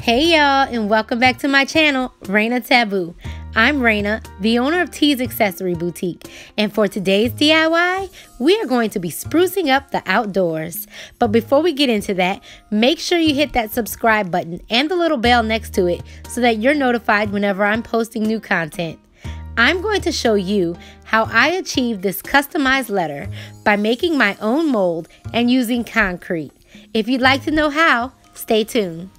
Hey y'all, and welcome back to my channel, Raina Taboo. I'm Raina, the owner of Tees Accessory Boutique, and for today's DIY, we are going to be sprucing up the outdoors. But before we get into that, make sure you hit that subscribe button and the little bell next to it so that you're notified whenever I'm posting new content. I'm going to show you how I achieved this customized letter by making my own mold and using concrete. If you'd like to know how, stay tuned.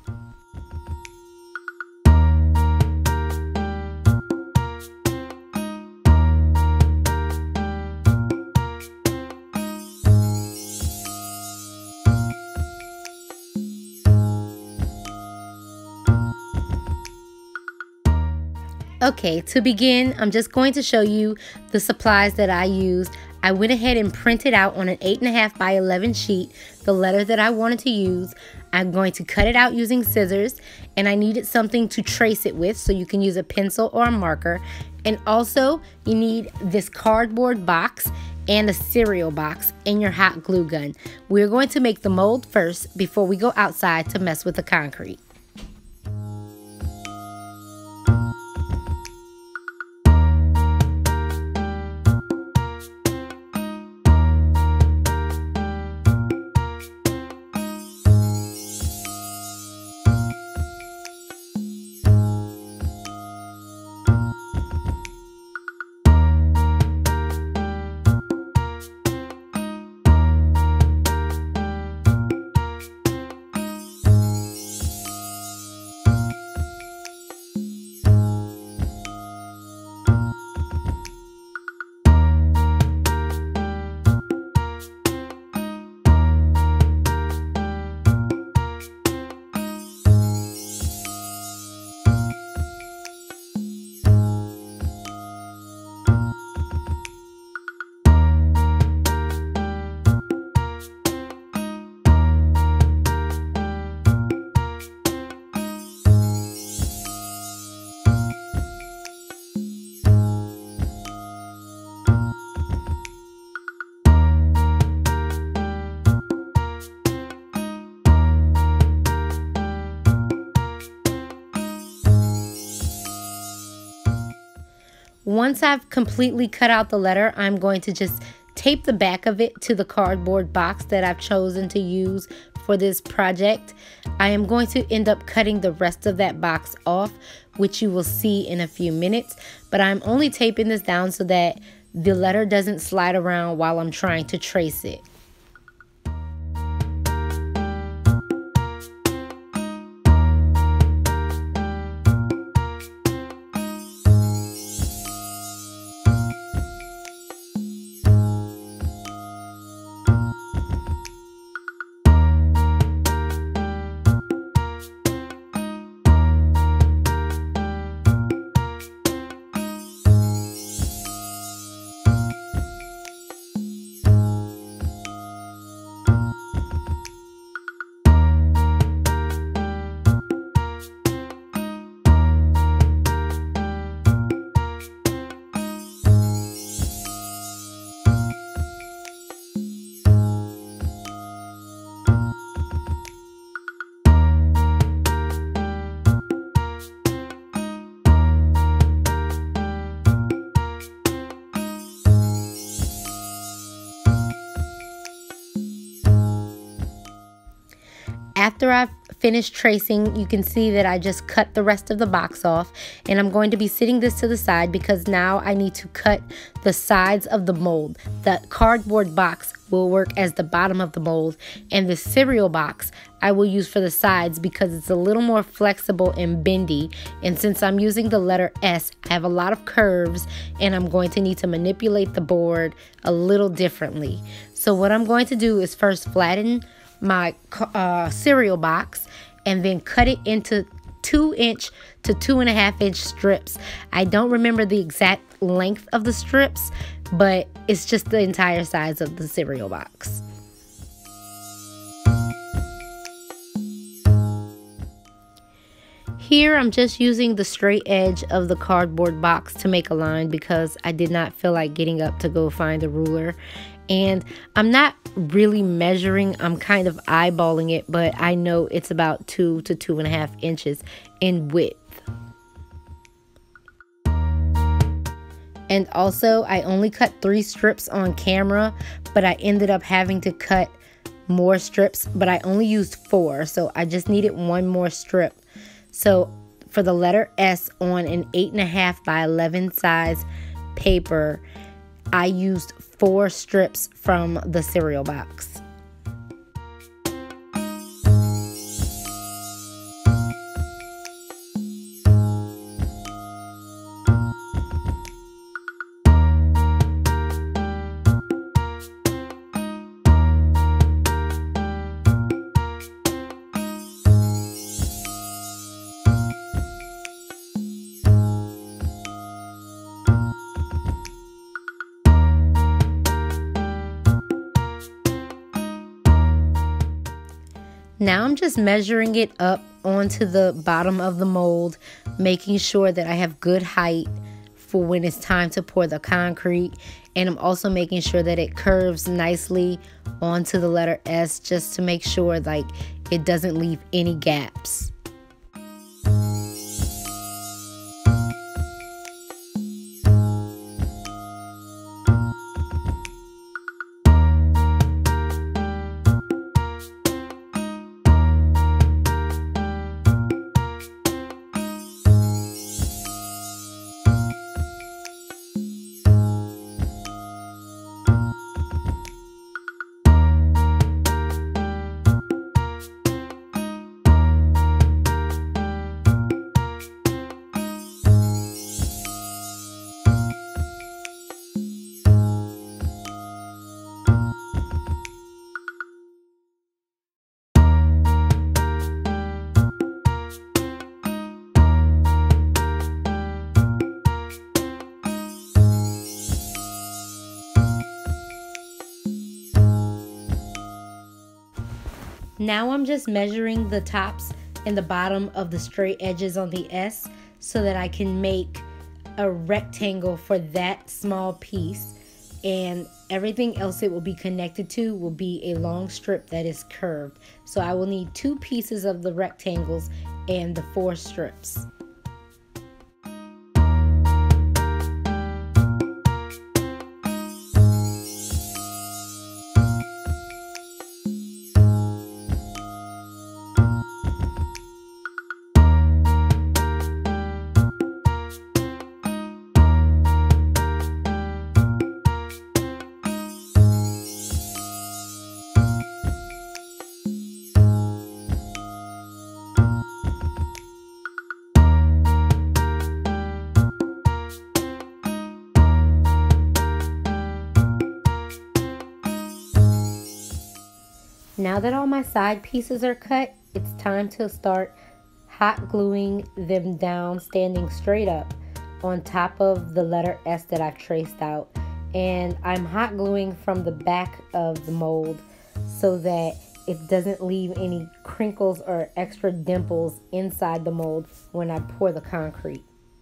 Okay, to begin, I'm just going to show you the supplies that I used. I went ahead and printed out on an 8.5 by 11 sheet the letter that I wanted to use. I'm going to cut it out using scissors, and I needed something to trace it with, so you can use a pencil or a marker. And also, you need this cardboard box and a cereal box and your hot glue gun. We're going to make the mold first before we go outside to mess with the concrete. Once I've completely cut out the letter, I'm going to just tape the back of it to the cardboard box that I've chosen to use for this project. I am going to end up cutting the rest of that box off, which you will see in a few minutes, but I'm only taping this down so that the letter doesn't slide around while I'm trying to trace it. After I've finished tracing, you can see that I just cut the rest of the box off, and I'm going to be setting this to the side because now I need to cut the sides of the mold. The cardboard box will work as the bottom of the mold, and the cereal box I will use for the sides because it's a little more flexible and bendy, and since I'm using the letter S, I have a lot of curves, and I'm going to need to manipulate the board a little differently. So what I'm going to do is first flatten my cereal box and then cut it into 2-inch to 2.5-inch strips. I don't remember the exact length of the strips, but it's just the entire size of the cereal box. Here I'm just using the straight edge of the cardboard box to make a line because I did not feel like getting up to go find a ruler. And I'm not really measuring, I'm kind of eyeballing it, but I know it's about 2 to 2.5 inches in width. And also, I only cut 3 strips on camera, but I ended up having to cut more strips, but I only used 4, so I just needed 1 more strip. So for the letter S on an 8.5 by 11 size paper, I used 4 strips from the cereal box. Now I'm just measuring it up onto the bottom of the mold, making sure that I have good height for when it's time to pour the concrete. And I'm also making sure that it curves nicely onto the letter S, just to make sure like it doesn't leave any gaps. Now I'm just measuring the tops and the bottom of the straight edges on the S so that I can make a rectangle for that small piece, and everything else it will be connected to will be a long strip that is curved. So I will need 2 pieces of the rectangles and the 4 strips. Now that all my side pieces are cut, it's time to start hot gluing them down, standing straight up on top of the letter S that I've traced out. And I'm hot gluing from the back of the mold so that it doesn't leave any crinkles or extra dimples inside the mold when I pour the concrete.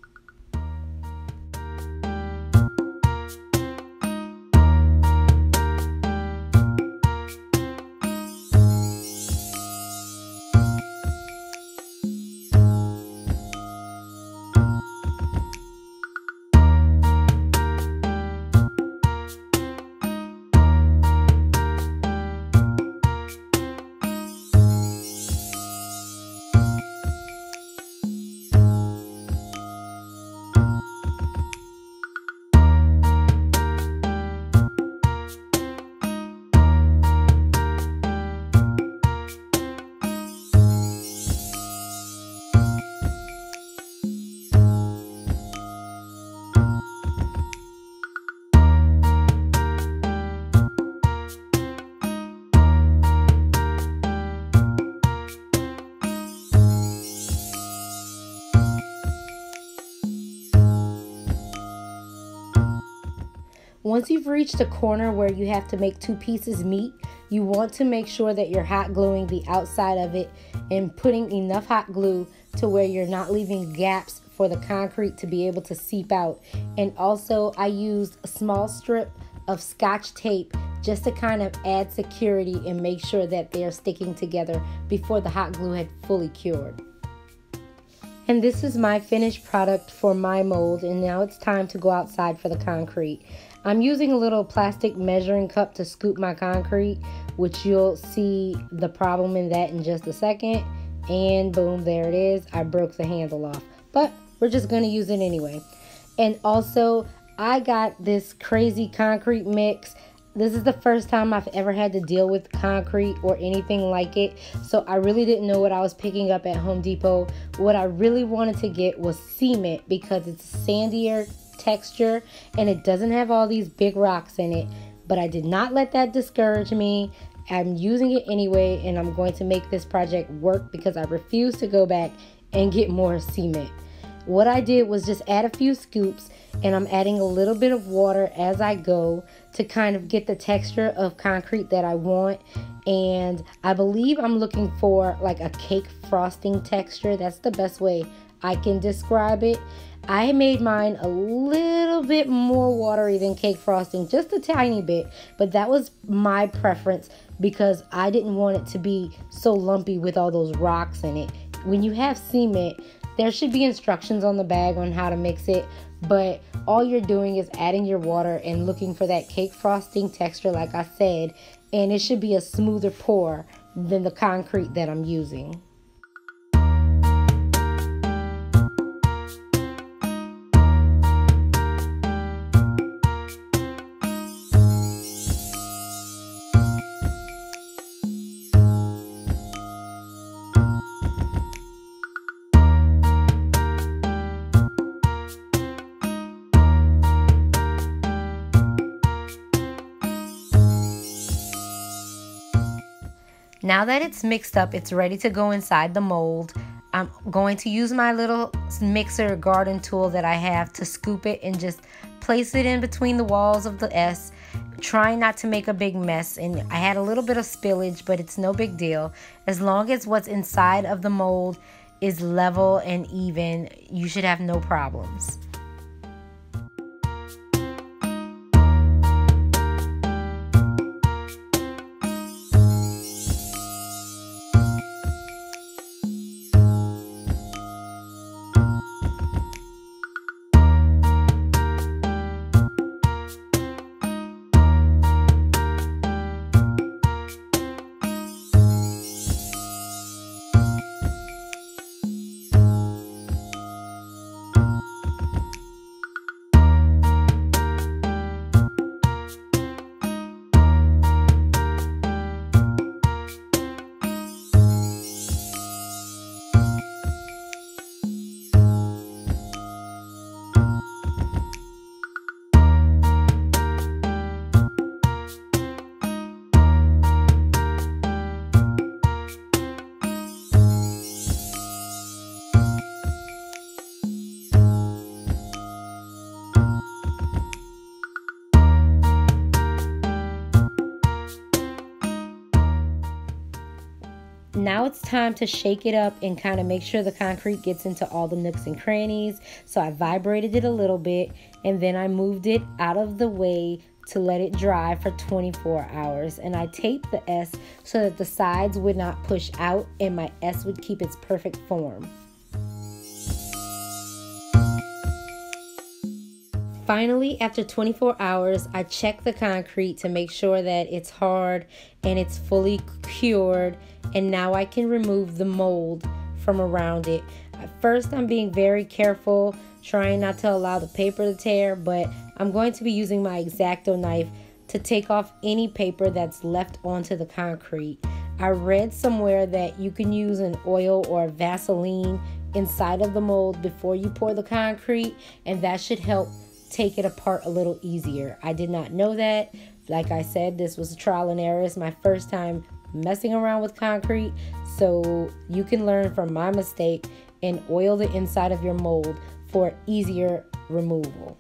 Once you've reached a corner where you have to make 2 pieces meet, you want to make sure that you're hot gluing the outside of it and putting enough hot glue to where you're not leaving gaps for the concrete to be able to seep out. And also I used a small strip of Scotch tape just to kind of add security and make sure that they are sticking together before the hot glue had fully cured. And this is my finished product for my mold, and now it's time to go outside for the concrete. I'm using a little plastic measuring cup to scoop my concrete, which you'll see the problem in that in just a second. And boom, there it is. I broke the handle off, but we're just going to use it anyway. And also, I got this crazy concrete mix. This is the first time I've ever had to deal with concrete or anything like it. So I really didn't know what I was picking up at Home Depot. What I really wanted to get was cement because it's sandier texture and it doesn't have all these big rocks in it. But I did not let that discourage me. I'm using it anyway, and I'm going to make this project work because I refuse to go back and get more cement. What I did was just add a few scoops, and I'm adding a little bit of water as I go to kind of get the texture of concrete that I want. And I believe I'm looking for like a cake frosting texture. That's the best way I can describe it. I made mine a little bit more watery than cake frosting, just a tiny bit, but that was my preference because I didn't want it to be so lumpy with all those rocks in it. When you have cement, there should be instructions on the bag on how to mix it, but all you're doing is adding your water and looking for that cake frosting texture like I said, and it should be a smoother pour than the concrete that I'm using. Now that it's mixed up, it's ready to go inside the mold. I'm going to use my little mixer garden tool that I have to scoop it and just place it in between the walls of the S, trying not to make a big mess. And I had a little bit of spillage, but it's no big deal. As long as what's inside of the mold is level and even, you should have no problems. Now it's time to shake it up and kind of make sure the concrete gets into all the nooks and crannies. So I vibrated it a little bit and then I moved it out of the way to let it dry for 24 hours. And I taped the S so that the sides would not push out and my S would keep its perfect form. Finally, after 24 hours, I checked the concrete to make sure that it's hard and it's fully cured, and now I can remove the mold from around it. At first, I'm being very careful, trying not to allow the paper to tear, but I'm going to be using my X-Acto knife to take off any paper that's left onto the concrete. I read somewhere that you can use an oil or Vaseline inside of the mold before you pour the concrete, and that should help take it apart a little easier. I did not know that. Like I said, this was a trial and error. It's my first time messing around with concrete, so you can learn from my mistake and oil the inside of your mold for easier removal.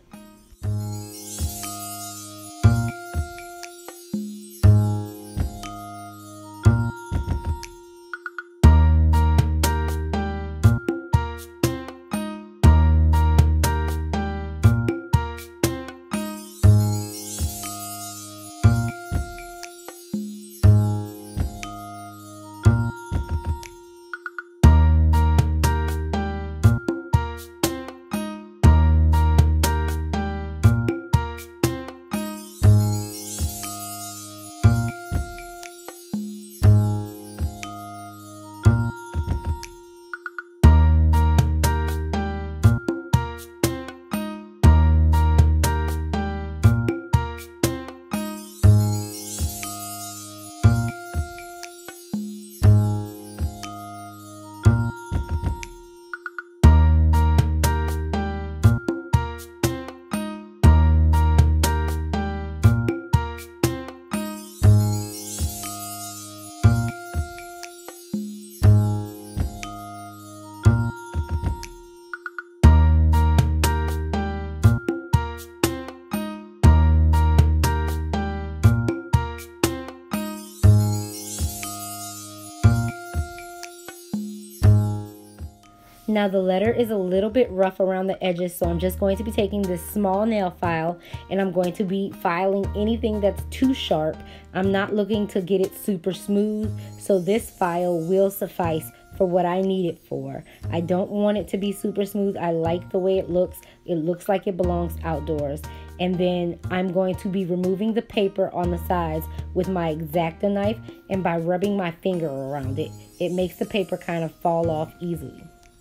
Now the letter is a little bit rough around the edges, so I'm just going to be taking this small nail file and I'm going to be filing anything that's too sharp. I'm not looking to get it super smooth, so this file will suffice for what I need it for. I don't want it to be super smooth. I like the way it looks. It looks like it belongs outdoors. And then I'm going to be removing the paper on the sides with my X-Acto knife, and by rubbing my finger around it, it makes the paper kind of fall off easily.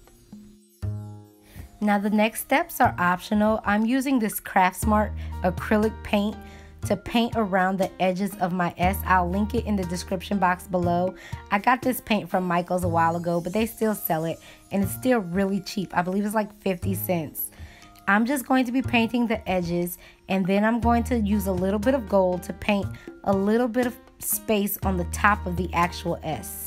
Now the next steps are optional. I'm using this Craftsmart acrylic paint to paint around the edges of my S. I'll link it in the description box below. I got this paint from Michael's a while ago, but they still sell it and it's still really cheap. I believe it's like 50 cents. I'm just going to be painting the edges, and then I'm going to use a little bit of gold to paint a little bit of space on the top of the actual S.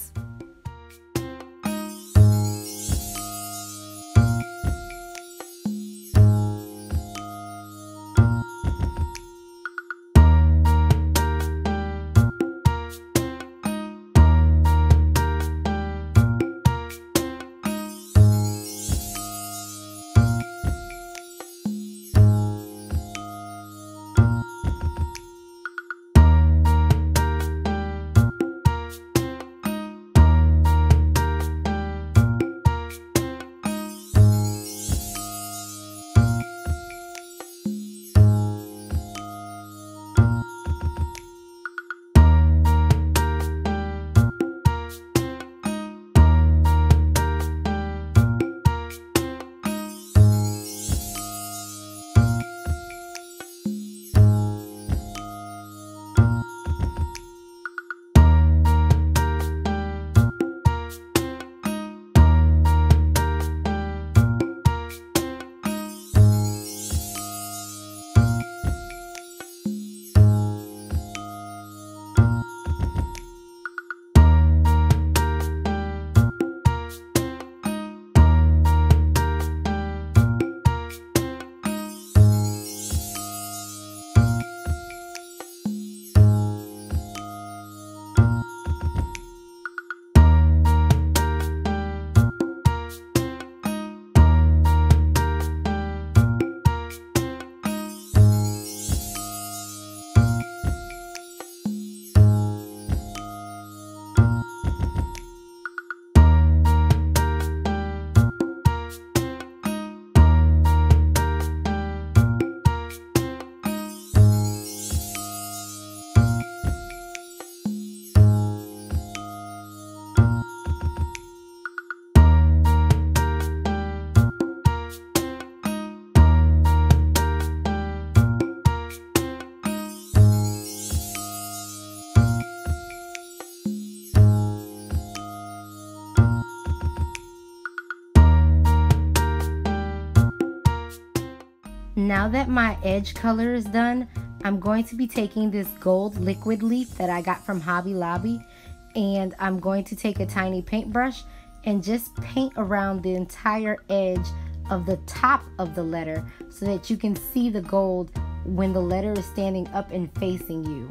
Now that my edge color is done, I'm going to be taking this gold liquid leaf that I got from Hobby Lobby, and I'm going to take a tiny paintbrush and just paint around the entire edge of the top of the letter so that you can see the gold when the letter is standing up and facing you.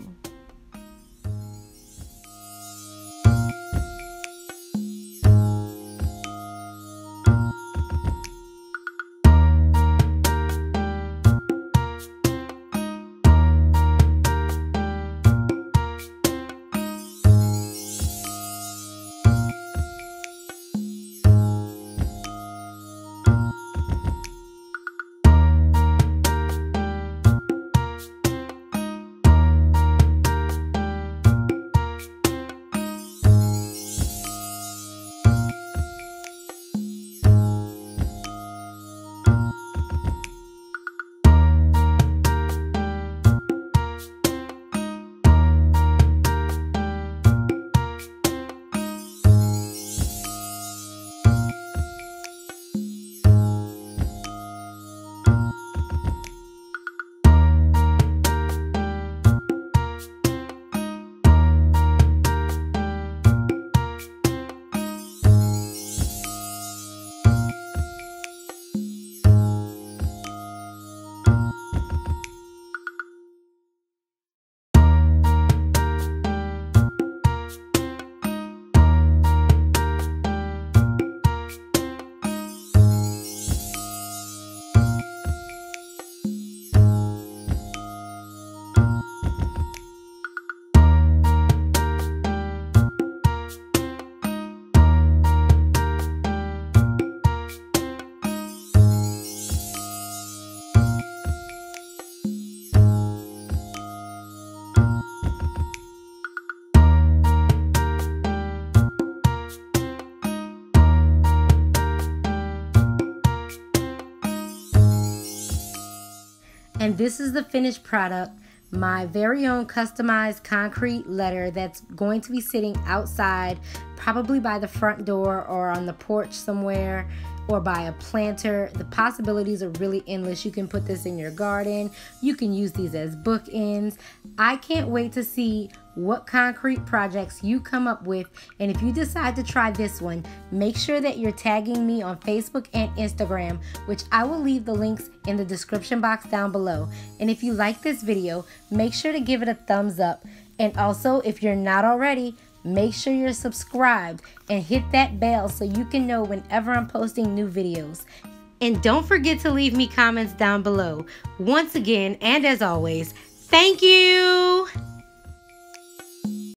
And this is the finished product, my very own customized concrete letter that's going to be sitting outside, probably by the front door or on the porch somewhere, or by a planter. The possibilities are really endless. You can put this in your garden. You can use these as bookends. I can't wait to see what concrete projects you come up with. And if you decide to try this one, make sure that you're tagging me on Facebook and Instagram, which I will leave the links in the description box down below. And if you like this video, make sure to give it a thumbs up. And also, if you're not already, make sure you're subscribed and hit that bell so you can know whenever I'm posting new videos. And don't forget to leave me comments down below. Once again, and as always, thank you!